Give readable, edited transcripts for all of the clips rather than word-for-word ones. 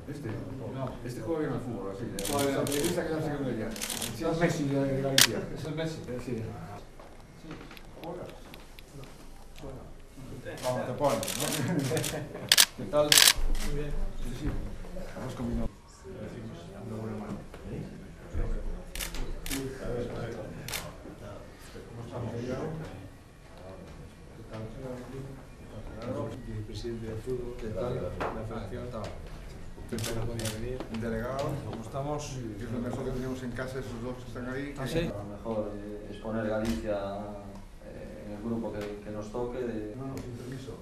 Este juega bien al fútbol, así. Esta que no sé qué me diría. Sí, es Messi de Galicia. ¿Es el Messi? Sí. Juega. Vamos, te pones, ¿no? ¿Qué tal? Muy bien. Sí, sí. Hemos combinado. Una buena mano. ¿Cómo estamos allá? ¿Qué tal? El presidente del fútbol, ¿qué tal? La federación estaba. No podía venir. Un delegado. ¿Cómo estamos? Que es lo mejor que tenemos en casa, esos dos que están ahí. ¿Ah, sí? A lo mejor exponer Galicia en el grupo que nos toque. No, sin permiso.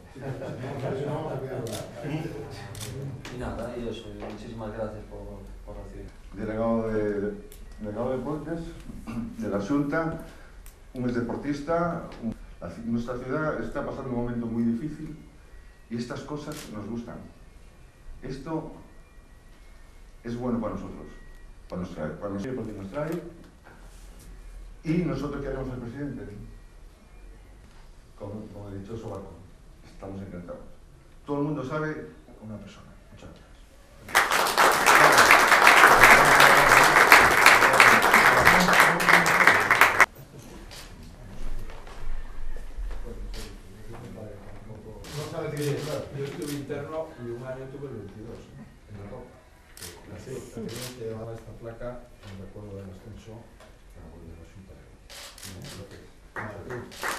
Y nada, y eso, muchísimas gracias por recibir. Delegado de Deportes, de la Xunta, un ex deportista. Nuestra ciudad está pasando un momento muy difícil y estas cosas nos gustan. Esto es bueno para nosotros, para nosotros porque nos trae. Y nosotros que haremos el presidente, como he dicho, Sobaco, estamos encantados. Todo el mundo sabe una persona. Muchas gracias. Yo estuve interno y un año tuve el 22 en la Roca. La que llevaba esta placa, no recuerdo del ascenso, pero de la Xunta.